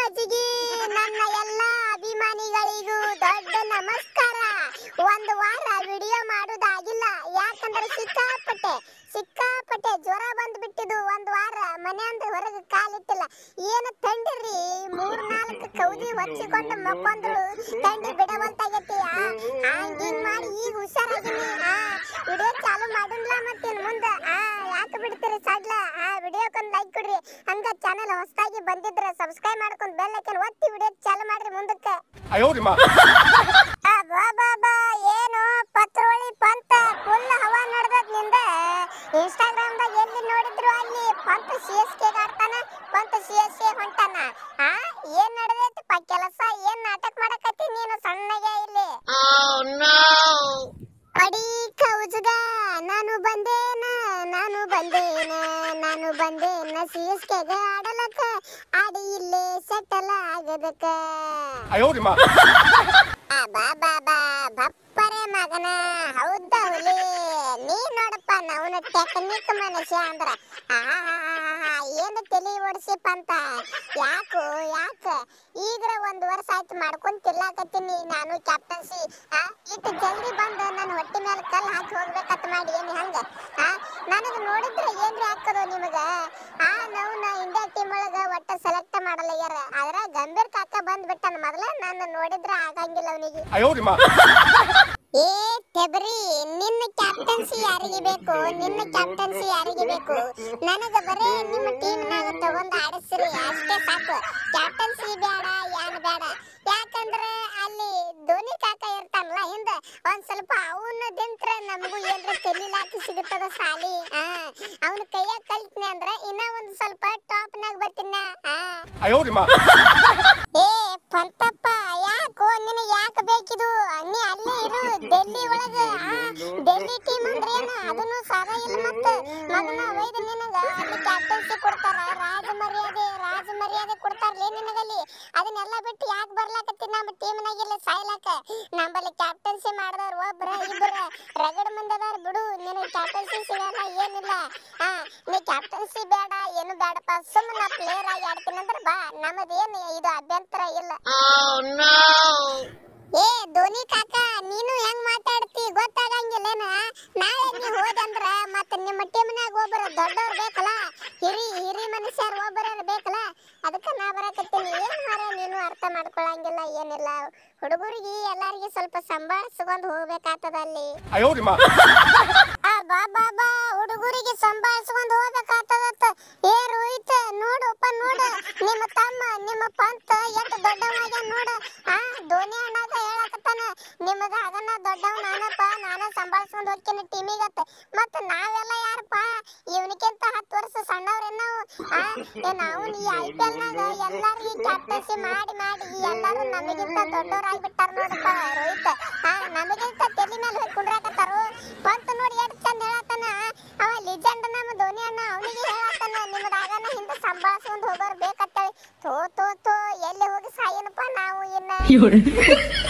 ಅಪ್ಪಾಜಿಗೆ ನನ್ನ ಎಲ್ಲ ಅಭಿಮಾನಿಗಳಿಗೂ ದೊಡ್ಡ ನಮಸ್ಕಾರ. ಒಂದು ವಾರ ವಿಡಿಯೋ ಮಾಡೋದಾಗಿಲ್ಲ, ಯಾಕಂದ್ರೆ ಸಿಕ್ಕಾಪಟ್ಟೆ ಜ್ವರ ಬಂದ್ಬಿಟ್ಟಿದ್ದು. ಒಂದು ವಾರ ಮನೆಯಿಂದ ಹೊರಗೆ ಕಾಲಿಟ್ಟಿಲ್ಲ. ಏನು ತಂಡಿರಿ, 3-4 ಕೌದಿ ಹೊಚ್ಚಿಕೊಂಡು ಮಕ್ಕೊಂಡ್ರು ತಂಡಿ ಬಿಡವಲ್ತಾಗೈತಿ. ಹಿಂಗ್ ಮಾಡಿ ಈಗ ಹುಷಾರಾಗಿನಿ. ವಿಡಿಯೋ ಚಾಲು ಮಾಡಿಲ್ಲ, ಮತ್ತೆ ಮುಂದೆ ಯಾಕೆ ಬಿಡ್ತೀರಿ ಸಡ್ಲ? ವಿಡಿಯೋಕ್ಕೊಂದು ಲೈಕ್ ಕೊಡ್ರಿ. ಹಂಗ ಚಾನೆಲ್ ಹೊಸದಾಗಿ ಬಂದಿದ್ರೆ ಸಬ್ಸ್ಕ್ರೈಬ್ ಮಾಡ್ಕೊಂಡು ಬೆಲ್ ಐಕನ್ ಒತ್ತಿ ವಿಡಿಯೋ ಚಾಲು ಮಾಡ್ರಿ ಮುಂದಕ್ಕೆ. ಏನು ಪತ್ರೋಳಿ ಪಂತ ಫುಲ್ ಹವಾ ನಡೆದದ್ ನಿಂದ. ಇನ್ಸ್ಟಾಗ್ರಾಮ್ದಾಗ ಎಲ್ಲಿ ನೋಡಿದ್ರು ಅಲ್ಲಿ ಪಂತ CSK ಆಡ್ತಾನ, ಪಂತ CSK ಹೊಂಟಾನ. ಏನ್ ನಡೆದೈತಿಪ್ಪ ಕೆಲಸ? ಏನ್ ನಾಟಕ ಮಾಡಕತ್ತಿ ನೀನು ಸಣ್ಣಗೆ ಇಲ್ಲಿ? ಅಡಿ ಕೌಜುಗ ನಾನು ಬಂದೇನ CSK ಆಡಲಕ್ಕ, ಆಡಿ ಇಲ್ಲೇ ಸೆಟಲ್ ಆಗದಕ್ಕ. ಬಪ್ಪರೆ ಮಗನ, ಹೌದಾ ಹುಲಿ? ನೀ ನೋಡಪ್ಪ, ನಾವು ಟೆಕ್ನಿಕ್ ಮನುಷ್ಯ ಅಂದ್ರ ಏನು ತಲಿ ಓಡಿಸಿಪ್ಪ ಅಂತ. ಯಾಕ ಈಗ 1 ವರ್ಷ ಆಯ್ತು ಮಾಡ್ಕೊಂಡ್ ತಿರ್ಲಾಕತ್ತೀನಿ ನಾನು ಕ್ಯಾಪ್ಟನ್ಸಿ. ಇಟ್ಟು ಜಲ್ದಿ ಬಂದು ನನ್ನ ಹೊಟ್ಟೆ ಮೇಲೆ ಕಲ್ಲು ಹಾಕಿ ಹೋಗ್ಬೇಕಂತ ಮಾಡಿ ಏನ್ ಹಂಗ? ನನಗೆ ನೋಡಿದ್ರೆ ಏನ್ರಿ ಹಾಕೋದು ನಿಮಗ? ನಾವು ಇಂಡಿಯಾ ಟೀಮ್ ಒಳಗ ಒಟ್ಟ ಸೆಲೆಕ್ಟ್ ಮಾಡಲ್ಲ ಯಾರ. ಆದ್ರ ಗಂಭೀರ್ ಕಾಕ ಬಂದ್ಬಿಟ್ಟನ ಮೊದಲ. ನಾನು ನೋಡಿದ್ರೆ ಆಗಂಗಿಲ್ಲ ಅವನಿಗೆ. ಏ ತೆಬರಿ, ನಿನ್ನ ಕ್ಯಾಪ್ಟನ್ಸಿ ಯಾರಿಗೆ ಬೇಕು? ನನಗ ಬರೇ ನಿಮ್ಮ ಟೀಮ್ನಾಗ ತಗೊಂಡ್ ಆಡಿಸ್ರಿ ಅಷ್ಟೇ ಸಾಕು. ಕ್ಯಾಪ್ಟನ್ಸಿ ಬೇಡ, ಏನ್ ಬೇಡ. ಯಾಕಂದ್ರೆ ಅಲ್ಲಿ ಧೋನಿ ಕಾಕ ಇರ್ತಾನಲ್ಲ ಹಿಂದ, ಒಂದ್ ಸ್ವಲ್ಪ ಅವನದಿಂತ್ರ ನಮಗೂ ಏನ್ರ ತೆಲಿಲಾಕಿ ಸಿಗುತ್ತದ ಸಾಲಿ. ಅವನ ಕೈಯಾಗ ಕಲ್ತ್ನಿ ಅಂದ್ರ ಇನ್ನ ಒಂದ್ ಸ್ವಲ್ಪ ಟಾಪ್ ನಾಗ ಬರ್ತೀನ. ಏ ಪಂತಪ್ಪ, ಯಾಕೋ ನಿನಗೆ ಯಾಕೆ ಬೇಕಿದು? ನೀ ಅಲ್ಲೇ ಇರು ಡೆಲ್ಲಿ ಒಳಗ. ಡೆಲ್ಲಿ ಟೀಮ್ ಅಂದ್ರೆ ಏನು? ಅದನ್ನು ಸಾಧ ಇಲ್ಲ. ಮತ್ತ ಮಗನ ವೈದ್ ನಿನಗ ಅಲ್ಲಿ ಕ್ಯಾಪ್ಟನ್ಸಿ ಕೊಡ್ತಾರ, ರಾಜ ಮರ್ಯಾದೆ ಕೊಡ್ತಾರಲೇ ನಿನಗಲ್ಲಿ. ಅದನ್ನೆಲ್ಲ ಬಿಟ್ಟು ಯಾಕೆ ಬರ್ಲಾಕತ್ತಿ ನಮ್ಮ ಟೀಮ್ನಾಗಿಲ್ಲ ಸಾಯ್ಲಾಕ? ನಮ್ಮಲ್ಲಿ ಕ್ಯಾಪ್ಟನ್ಸಿ ಮಾಡಿದವ್ರು ಒಬ್ರ ಇಬ್ಬರ ರಗಡ್ ಮಂದದಾರ ಬಿಡು. ನಿನಗೆ ಕ್ಯಾಪ್ಟನ್ಸಿ ಸಿಗಲ್ಲ, ಏನಿಲ್ಲ. ನೀ ಕ್ಯಾಪ್ಟನ್ಸಿ ಬೇಡ, ಏನು ಬೇಡಪ್ಪ, ಸುಮ್ಮನೆ ಪ್ಲೇಯರ್ ಆಗಿ ಆಡ್ತೀನಿ ಅಂದ್ರೆ ಬಾ, ನಮ್ಮದೇನು ಇದು ಅಭ್ಯಂತರ ಇಲ್ಲ. ಏ ಧೋನಿ ಕಾಕ, ನೀನು ಹೆಂಗ್ ಮಾತಾಡ್ತಿ ಗೊತ್ತಾಗಂಗಿಲ್ಲೇನ? ನಾಳೆ ನೀ ಹೋದಂದ್ರ ಮತ್ತ ನಿಮ್ಮ ಟೀಮ್ನಾಗ ಒಬ್ಬರು ದೊಡ್ಡವ್ರು ಬೇಕಲ್ಲ, ಹಿರಿ ಮನುಷ್ಯರು ಒಬ್ಬರು ಬೇಕಲ್ಲ. ಅದಕ್ಕೆ ನಾ ಬರಕತ್ತೀನಿ. ಏನ್ ಮಾರ ನೀನು ಅರ್ಥ ಮಾಡ್ಕೊಳಂಗಿಲ್ಲ, ಏನಿಲ್ಲ. ಹುಡುಗರಿಗೆ ಎಲ್ಲಾರಿಗೆ ಸ್ವಲ್ಪ ಸಂಭಾಳಿಸ್ಕೊಂಡು ಹೋಗ್ಬೇಕಾಗ್ತದ ಅಲ್ಲಿ. ಹುಡುಗರಿಗೆ ಸಂಭಾಳಿಸ್ಕೊಂಡು ಹೋಗ್ಬೇಕಾಗ್ತದತ್ತ. ಏ ರೋಹಿತ್, ನೋಡಪ್ಪ ನೋಡು, ನಿಮ್ಮ ತಮ್ಮ ನಿಮ್ಮ ಪಂತ ಎಷ್ಟು ದೊಡ್ಡವನಾಗ ನೋಡು. ಧೋನಿ ಅಣ್ಣಗ ಹೇಳಕತ್ತಾನ, ನಿಮಗ ಅದನ್ನ ದೊಡ್ಡವ ನಾನಪ್ಪ, ನಾನ ಸಂಭಾಳಿಸ್ಕೊಂಡು ಹೋಗ್ತೀನಿ ಟೀಮಿಗತ್ತ. ಮತ್ತ ನಾವೆಲ್ಲ ಯಾರಪ್ಪ? ಇವನಿಗಿಂತ 10 ವರ್ಷ ಸಣ್ಣವ್ರೆ ನಾವು. ನಾವು ಈ IPL ನಾಗ ಎಲ್ಲಾರಿಗೆ ಕ್ಯಾಪ್ಟನ್ಸಿ ಮಾಡಿ ಎಲ್ಲಾರು ನಮಗಿಂತ ದೊಡ್ಡವರಾಗ್ಬಿಟ್ಟಾರ ನೋಡಪ್ಪ ರೋಹಿತ್. ನಮಗಿಂತ ತಲೆ ಮೇಲೆ ಹೋಗಿ ಕುಂಡ್ರಾಕತ್ತಾರು. ಪಂತ ನೋಡಿ ಎಷ್ಟು ಚಂದ ಹೇಳತ್ತಾನ. ಅವ ಲಿಜೆಂಡ್ ನಮ್ಮ ಧೋನಿ ಅಣ್ಣ, ಅವನಿಗೆ ಹೇಳತ್ತಾನ ನಿಮ್ಮದಾಗನ ಹಿಂದೆ ಸಂಭಾಳಿಸ್ಕೊಂಡು ಹೋಗೋರು ಬೇಕತ್ತೇಳಿ. ತೋ ಎಲ್ಲಿ ಹೋಗಿ ಸಾಯನಪ್ಪ ನಾವು ಇನ್ನ.